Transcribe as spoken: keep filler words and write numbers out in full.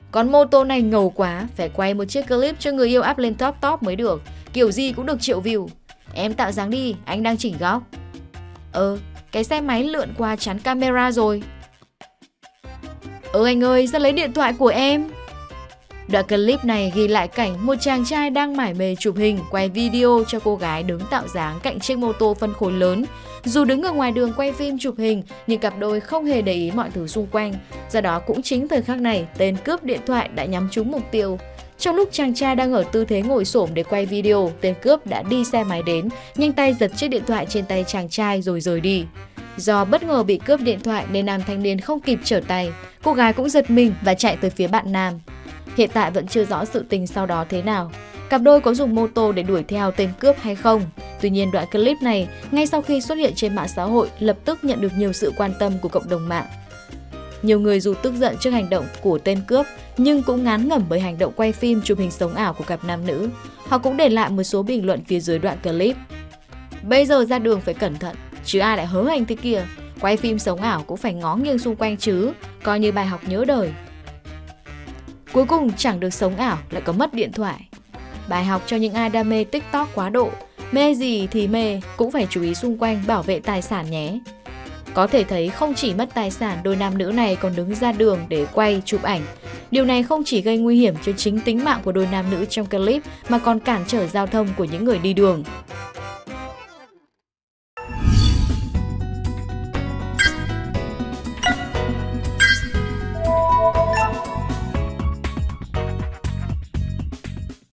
Con mô tô này ngầu quá, phải quay một chiếc clip cho người yêu up lên top top mới được. Kiểu gì cũng được triệu view. Em tạo dáng đi, anh đang chỉnh góc. Ờ, cái xe máy lượn qua chắn camera rồi. Ờ anh ơi, ra lấy điện thoại của em. Đoạn clip này ghi lại cảnh một chàng trai đang mải mê chụp hình, quay video cho cô gái đứng tạo dáng cạnh chiếc mô tô phân khối lớn. Dù đứng ở ngoài đường quay phim chụp hình, nhưng cặp đôi không hề để ý mọi thứ xung quanh. Do đó cũng chính thời khắc này, tên cướp điện thoại đã nhắm trúng mục tiêu. Trong lúc chàng trai đang ở tư thế ngồi xổm để quay video, tên cướp đã đi xe máy đến, nhanh tay giật chiếc điện thoại trên tay chàng trai rồi rời đi. Do bất ngờ bị cướp điện thoại nên nam thanh niên không kịp trở tay, cô gái cũng giật mình và chạy tới phía bạn nam. Hiện tại vẫn chưa rõ sự tình sau đó thế nào. Cặp đôi có dùng mô tô để đuổi theo tên cướp hay không? Tuy nhiên đoạn clip này, ngay sau khi xuất hiện trên mạng xã hội, lập tức nhận được nhiều sự quan tâm của cộng đồng mạng. Nhiều người dù tức giận trước hành động của tên cướp, nhưng cũng ngán ngẩm bởi hành động quay phim chụp hình sống ảo của cặp nam nữ. Họ cũng để lại một số bình luận phía dưới đoạn clip. Bây giờ ra đường phải cẩn thận, chứ ai lại hớ hành thế kia. Quay phim sống ảo cũng phải ngó nghiêng xung quanh chứ, coi như bài học nhớ đời. Cuối cùng chẳng được sống ảo lại có mất điện thoại. Bài học cho những ai đam mê TikTok quá độ. Mê gì thì mê, cũng phải chú ý xung quanh, bảo vệ tài sản nhé. Có thể thấy không chỉ mất tài sản, đôi nam nữ này còn đứng ra đường để quay, chụp ảnh. Điều này không chỉ gây nguy hiểm cho chính tính mạng của đôi nam nữ trong clip mà còn cản trở giao thông của những người đi đường.